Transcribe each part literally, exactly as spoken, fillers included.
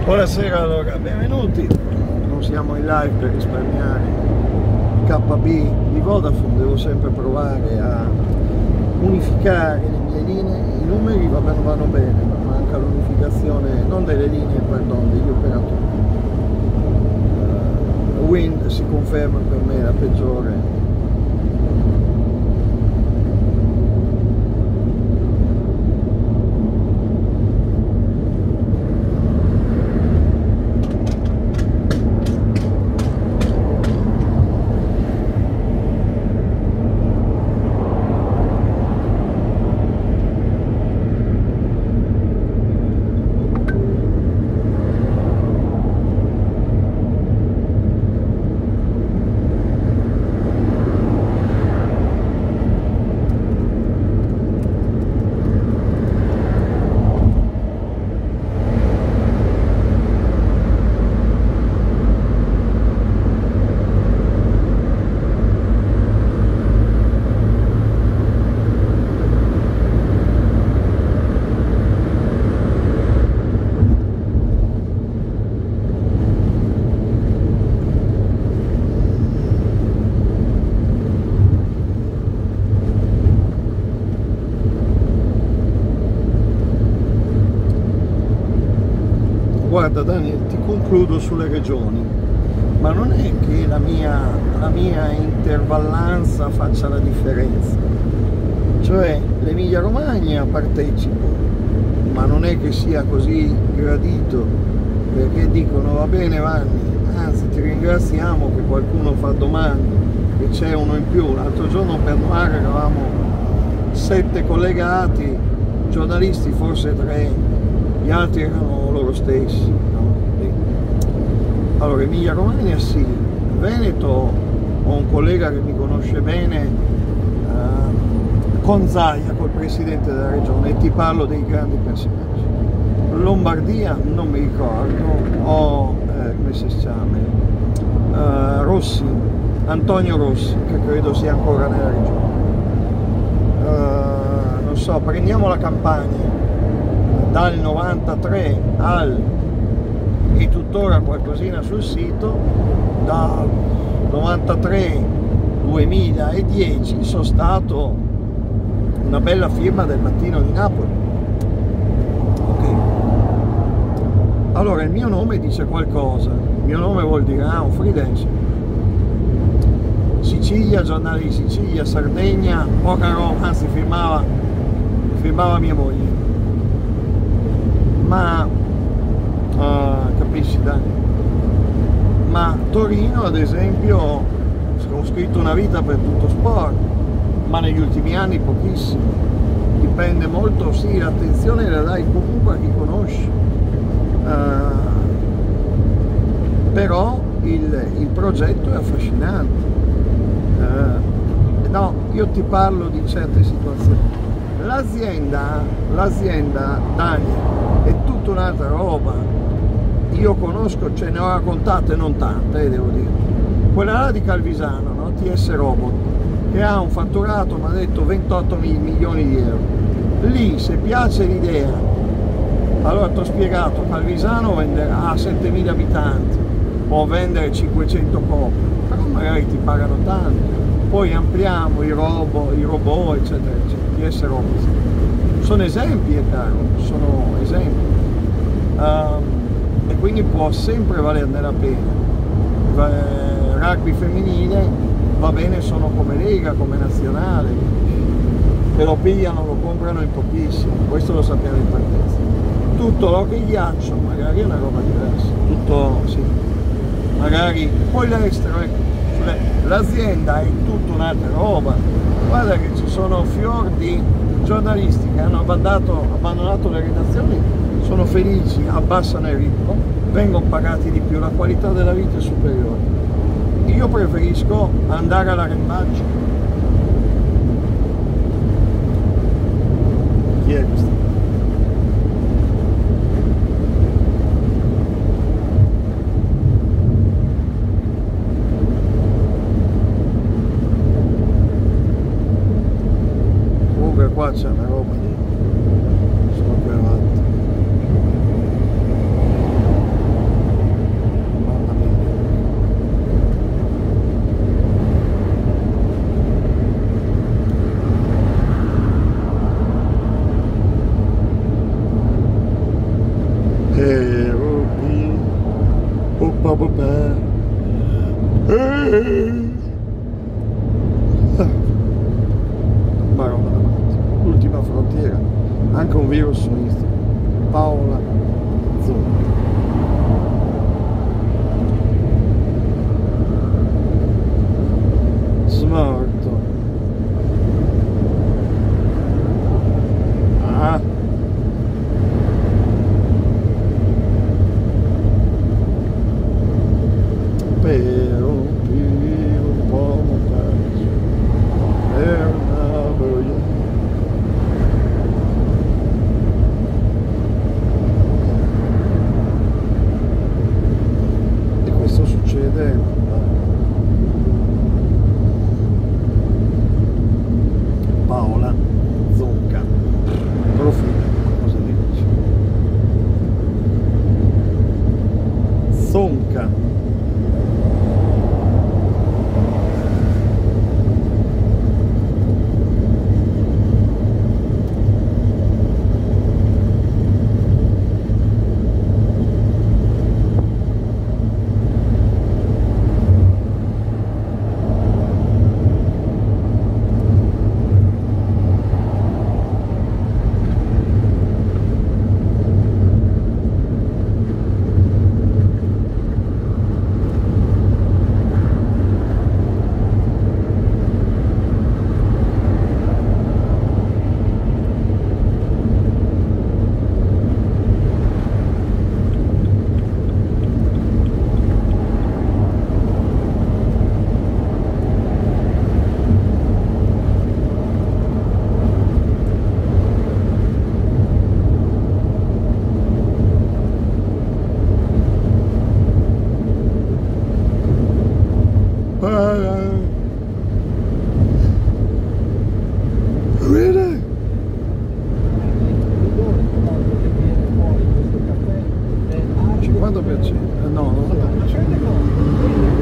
Buonasera, allora, benvenuti. Non siamo in live per risparmiare K B di Vodafone, devo sempre provare a unificare le mie linee. I numeri va bene, vanno bene, ma manca l'unificazione, non delle linee, pardon, degli operatori. Uh, Wind si conferma per me la peggiore. Guarda Daniel, ti concludo sulle regioni, ma non è che la mia, la mia intervallanza faccia la differenza, cioè l'Emilia Romagna partecipo, ma non è che sia così gradito, perché dicono va bene Vanni, anzi ti ringraziamo che qualcuno fa domande, che c'è uno in più. L'altro giorno per Noare eravamo sette collegati, giornalisti forse tre, gli altri erano loro stessi, no? Allora Emilia Romagna sì, Veneto ho un collega che mi conosce bene, eh, con Zaia, col presidente della regione, e ti parlo dei grandi personaggi. Lombardia non mi ricordo, ho eh, come si chiama, eh, Rossi, Antonio Rossi, che credo sia ancora nella regione, eh, non so, prendiamo la Campania. Dal novantatré al, e tuttora qualcosina sul sito, dal novantatré duemiladieci sono stato una bella firma del Mattino di Napoli. Okay. Allora il mio nome dice qualcosa, il mio nome vuol dire ah, un freelancer. Sicilia, giornale di Sicilia, Sardegna, poca roba, anzi firmava, firmava mia moglie. Ma uh, capisci Dani? Ma Torino ad esempio ho scritto una vita per Tutto Sport, ma negli ultimi anni pochissimo, dipende molto, sì, l'attenzione la dai comunque a chi conosci, uh, però il, il progetto è affascinante. Uh, no, io ti parlo di certe situazioni. L'azienda, l'azienda Dani, è tutta un'altra roba. Io conosco, ce ne ho raccontate non tante, eh, devo dire. Quella là di Calvisano, no? T S Robot, che ha un fatturato, mi ha detto ventotto milioni di euro. Lì, se piace l'idea, allora ti ho spiegato, Calvisano venderà a settemila abitanti, può vendere cinquecento copie, però magari ti pagano tanto. Poi ampliamo i robot, i robot eccetera, eccetera. T S Robot. Sono esempi, è caro, sono esempi, uh, e quindi può sempre valerne la pena. Eh, rugby femminile va bene, sono come Lega, come Nazionale, te lo pigliano, lo comprano in pochissimo, questo lo sappiamo in partenza. Tutto l'hockey ghiaccio magari è una roba diversa, tutto sì, magari poi l'estero, ecco, l'azienda è tutta un'altra roba. Guarda che ci sono fior di giornalisti che hanno abbandonato, abbandonato le redazioni, sono felici, abbassano il ritmo, vengono pagati di più, la qualità della vita è superiore. Io preferisco andare all'arrembaggio. Chi è questo? Qua c'è una roba di... sono qui avanti. Pero qui, oh papà, eh. Ma roba davanti. Ultima frontiera, anche un virus su Instagram. Paola Zonca. Smorto. Ah. Per un più un po' montaggio, per una voglia. E questo succede Paola Zonca, profilo, cosa dici? Zonca. Really? cinquanta per cento? No, novanta per cento.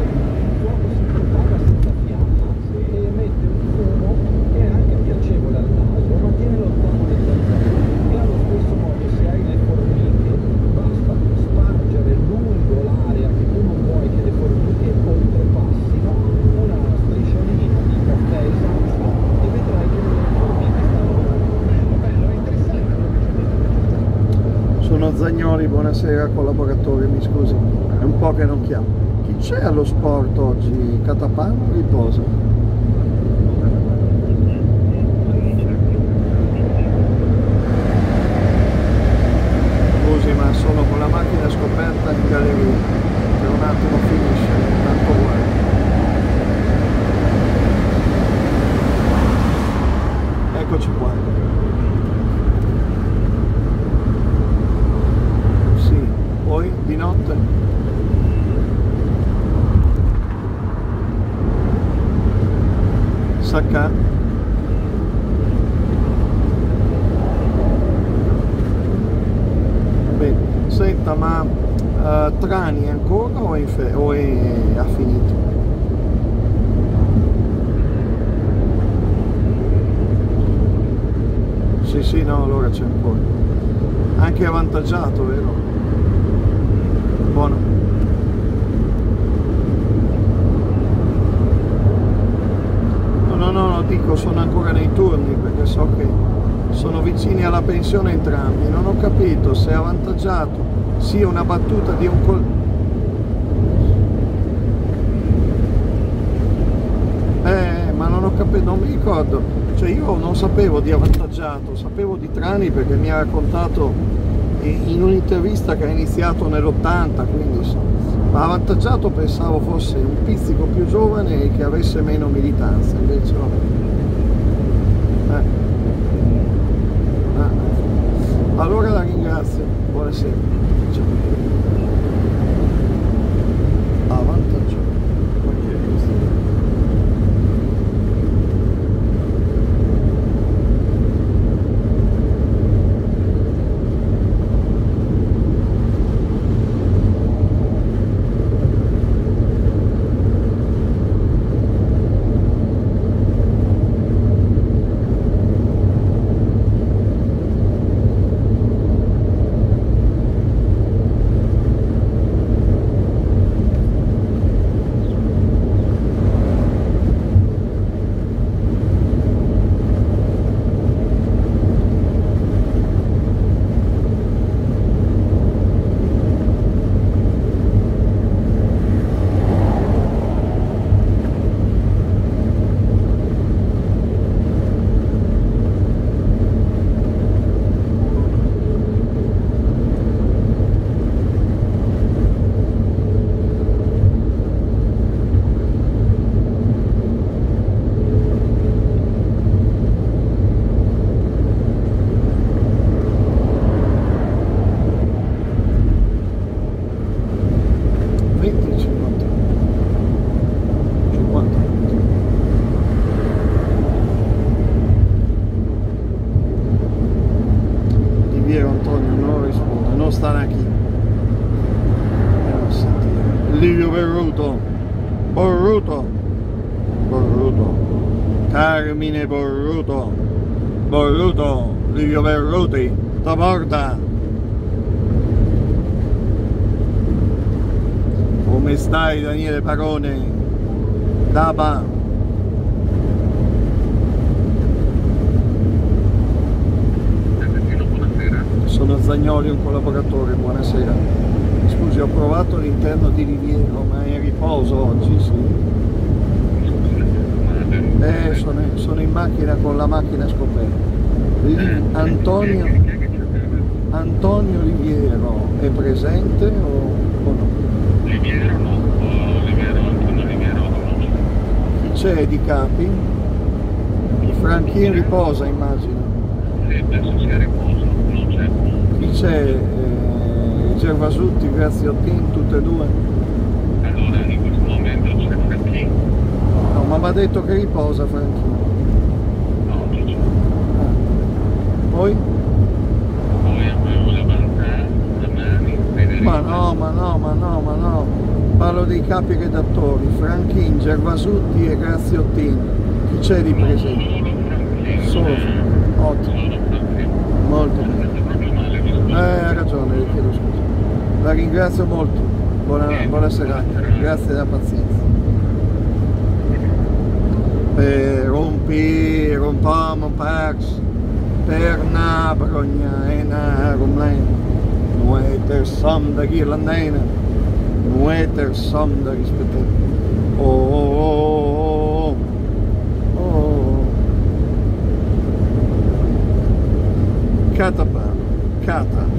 Sono Zagnoli, buonasera collaboratori, mi scusi, è un po' che non chiamo. Chi c'è allo sport oggi? Catapano o riposa? Scusi, ma sono con la macchina scoperta in galleria, che un attimo finisce, tanto vuoi. Eccoci qua. Poi di notte Sacca bene, senta, ma uh, Trani ancora o, è, o è, ha finito? Sì sì, no, allora c'è ancora, anche avvantaggiato, vero? Buono. No, no, no, no, dico, sono ancora nei turni perché so che sono vicini alla pensione entrambi. Non ho capito se è avvantaggiato sia una battuta di un col... Eh, ma non ho capito, non mi ricordo. Cioè io non sapevo di avvantaggiato, sapevo di Trani perché mi ha raccontato in un'intervista che ha iniziato nell'ottanta, quindi so. Ma avvantaggiato pensavo fosse un pizzico più giovane e che avesse meno militanza, invece no. Eh. Ah. Allora la ringrazio, buonasera. Ciao. Avvantaggiato. Livio Berruto, Borruto, Borruto, Carmine Borruto, Borruto, Livio Berruti, Taborda. Come stai Daniele Parone? Daba. Sono Zagnoli, un collaboratore, buonasera. Scusi, ho provato l'interno di Riviero, ma è in riposo oggi, sì. Eh, sono, sono in macchina con la macchina scoperta. Antonio, Antonio Riviero è presente o, o no? Riviero no, Riviero, Antonio Riviero no. Chi c'è di capi? Franchino riposa, immagino. Sì, penso sia riposo, non c'è. Chi c'è? Eh, Gervasutti, Graziottin, tutte e due? Allora, in questo momento c'è Franchino. No, ma mi ha detto che riposa Franchino. No, non c'è. Ah. Poi? Poi avevo la banca domani, Federico. Ma no, ma no, ma no, ma no. Parlo dei capi redattori, Franchin, Gervasutti e Graziottin. Chi c'è di presente? Solo Franchino. Solo Franchino. Ottimo. Solo Franchino. Molto bene. Proprio male, mi scusi. Eh, ha ragione, le chiedo scusa. La ringrazio molto. Buona, buona serata. Grazie della pazienza. Per rompi, rompamo pax, per nabrogna e narumlen, nueter som da ghirlandena, nueter som da rispettere. Oh, oh, oh, oh. Catapa, cata.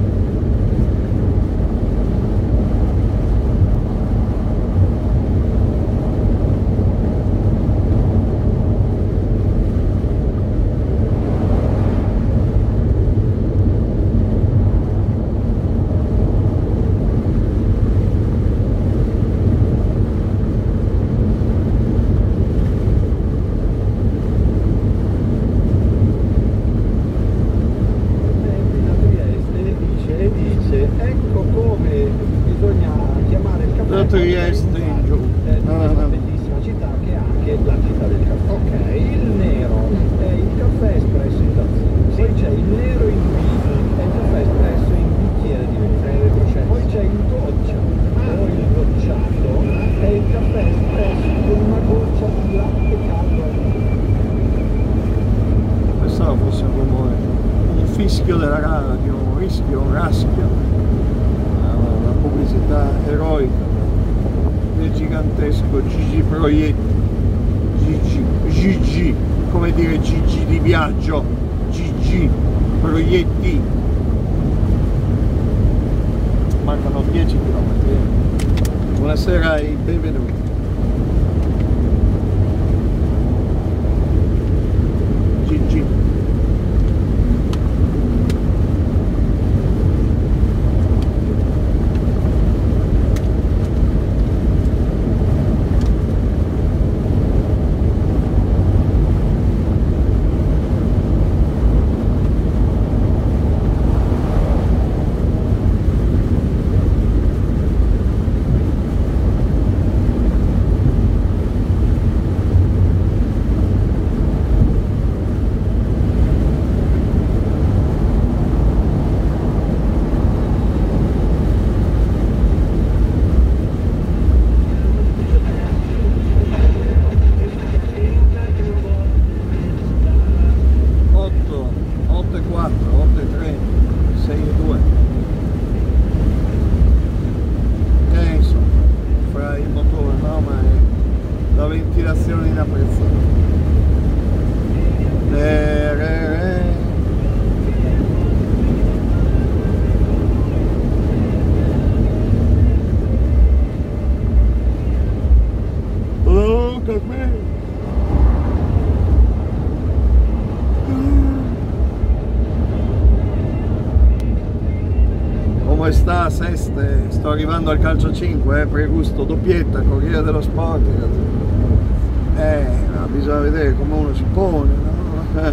Trieste in giù, è una bellissima città che ha anche la città del caffè. Ok, il nero è il caffè espresso in tazzino, poi c'è il nero in vino, è il caffè espresso in bicchiere di vetro, poi c'è il goccia o il gocciato, è il caffè espresso con una goccia di latte caldo all'interno. Pensavo fosse un rumore, un fischio della radio, un rischio, un raschio, una pubblicità eroica del gigantesco Gigi Proietti, Gigi, Gigi, come dire Gigi di viaggio, Gigi Proietti. Mancano dieci chilometri. Buonasera e benvenuti. Gigi. Ventilazione inapprezzabile. Re, re, re. Look at me. Come sta Seste? Sto arrivando al calcio cinque, eh, pregusto, doppietta, Corriere dello Sport. Eh, no, bisogna vedere come uno si pone, no?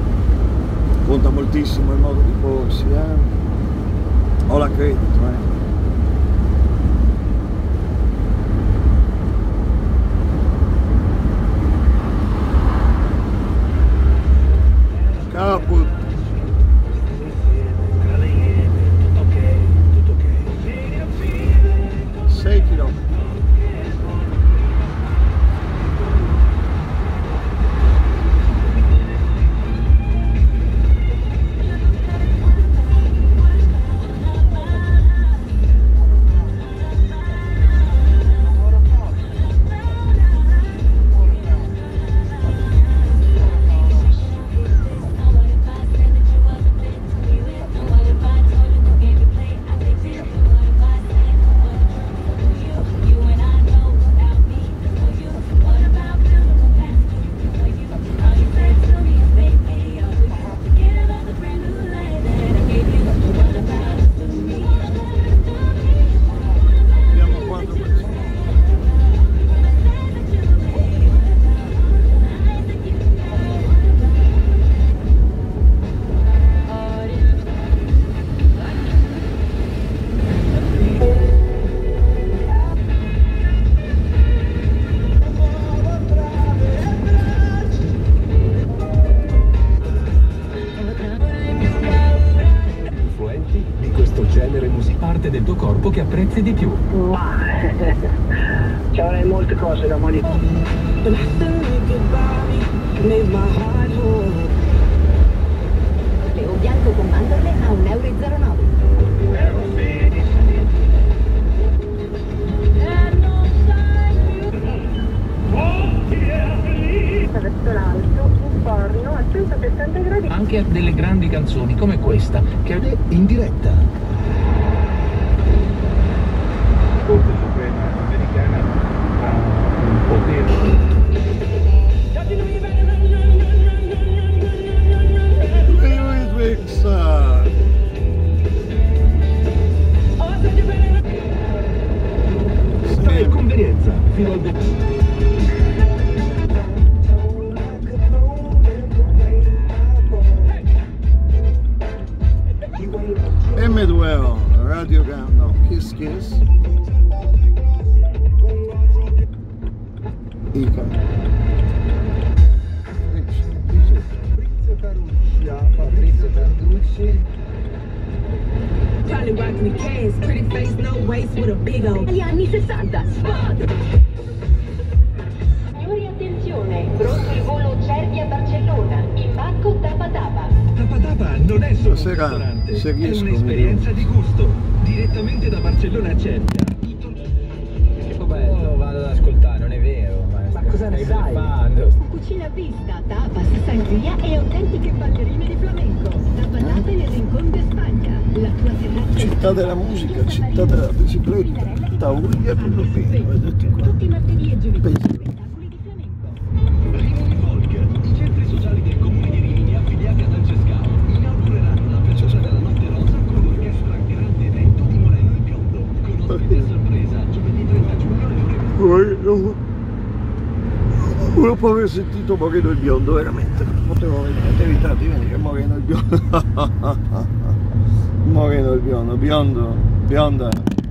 Conta moltissimo il modo di porsi, eh? Ho la credito, eh? influenti di questo genere musicale? Parte del tuo corpo che apprezzi di più? Ma ci avrei molte cose da modificare. Leo bianco con mandorle a un euro e zero nove. Verso l'alto, un forno a centosettanta gradi. Anche a delle grandi canzoni come questa, che è in diretta. Corte Suprema americana ha un potere. Per convenienza, fino al dopo. M due O, Radio Gun, no, Kiss Kiss. Ica. Fabrizio Caruccia, Fabrizio Carducci. Probably rocking the cast, pretty face, no waist with a big old. Gli anni sessanta. Signori, attenzione, pronto il volo Cervia-Barcellona, imbarco Tapa-Tapa. Tapa-Tapa non è solo un Stasera, ristorante, se è riesco, un'esperienza di gusto, direttamente da Barcellona a Cervia. Che bello, vado ad ascoltare, non è vero, ma, Ma cosa ne sai? Cucina vista, tapas, sangria e autentiche ballerine di flamenco. Tapa-Tapa nel Rincón de Spagna. La tua terrazza. Città della musica, città della bicicletta, Tauria con lo pieno, vedete qua. Tutti i martedì e giovedì. Pensi. Spettacoli di flamenco. Rimini Folk, i centri sociali del comune di Rimini affiliati ad Ancescao inaugureranno l'apertura della Notte Rosa con l'orchestra grande evento di Moreno il Biondo, con ospite sorpresa giovedì trenta giugno alle ore. Dopo aver sentito Moreno il Biondo, veramente non potevo evitare di venire Moreno il Biondo. Moreno il Biondo, biondo, bionda.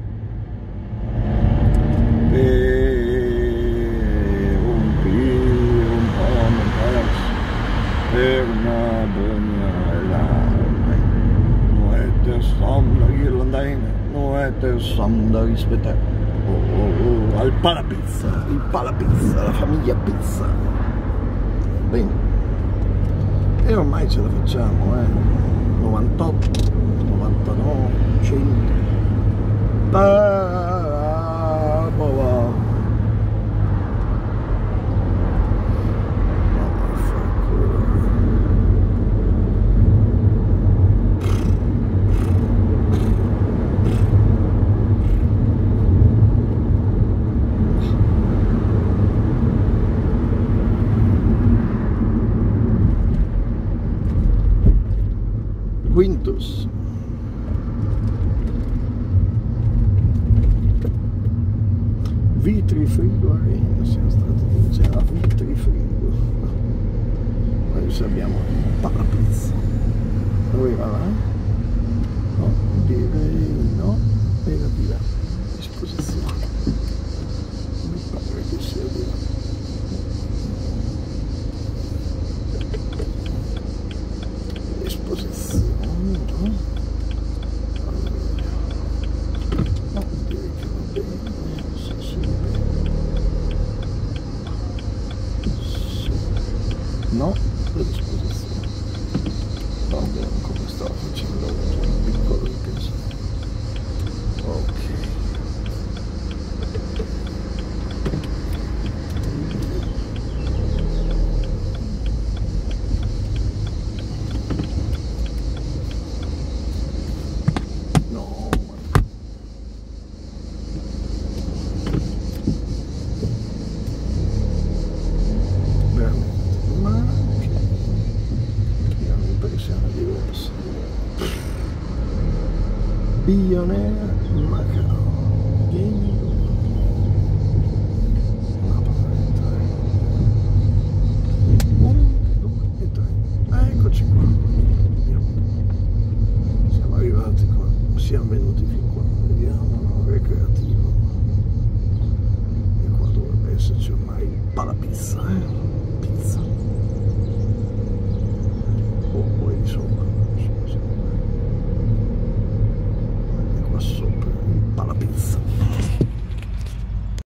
Per un più, un po' un pezzo, per una buona non è ter somna irlandina, non è ter somna rispettare. Oh, oh, oh, al Palapizza, il Palapizza, la famiglia Pizza. Bene. E ormai ce la facciamo, eh. novantotto, novantanove, cento. Pa, pa, pa. Quintus. Vitri Frigo Arena, siamo stati, c'era Vitri Frigo. Adesso abbiamo Palapizza. Dove va là? No, direi no, era di là, disposizione. Mi pare che sia di là. Esposizione, no? No, direi che va bene, se si vede. No, la disposizione. Va bene, come stavo facendo un piccolo ripeso. Ok. Billionaire Macao Gaming. Una parola di tre. Uno, due e tre. Ah, eccoci qua. Vediamo. Siamo arrivati qua. Siamo venuti fin qua. Vediamo, no? Recreativo. E qua dovrebbe esserci ormai il Palapizza, eh?